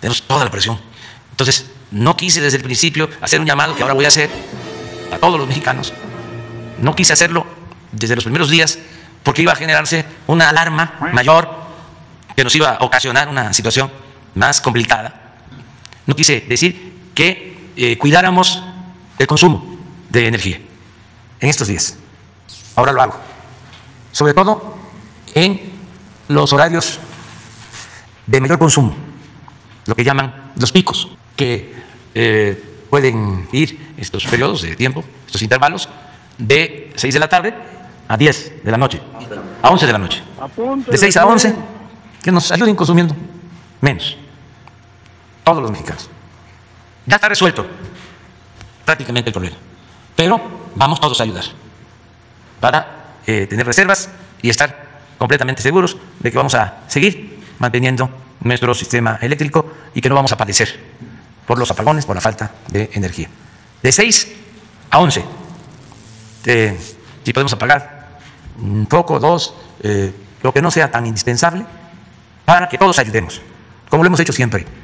tenemos toda la presión. Entonces, no quise desde el principio hacer un llamado que ahora voy a hacer a todos los mexicanos. No quise hacerlo desde los primeros días porque iba a generarse una alarma mayor que nos iba a ocasionar una situación más complicada. No quise decir que cuidáramos el consumo de energía en estos días. Ahora lo hago, sobre todo en los horarios de mayor consumo, lo que llaman los picos, que pueden ir estos periodos de tiempo, estos intervalos, de 6 de la tarde a 10 de la noche, a 11 de la noche, de 6 a 11, que nos ayuden consumiendo menos, todos los mexicanos. Ya está resuelto prácticamente el problema, pero vamos todos a ayudar para tener reservas y estar completamente seguros de que vamos a seguir manteniendo nuestro sistema eléctrico y que no vamos a padecer por los apagones, por la falta de energía. De 6 a 11, si podemos apagar un poco, dos, lo que no sea tan indispensable, para que todos ayudemos, como lo hemos hecho siempre.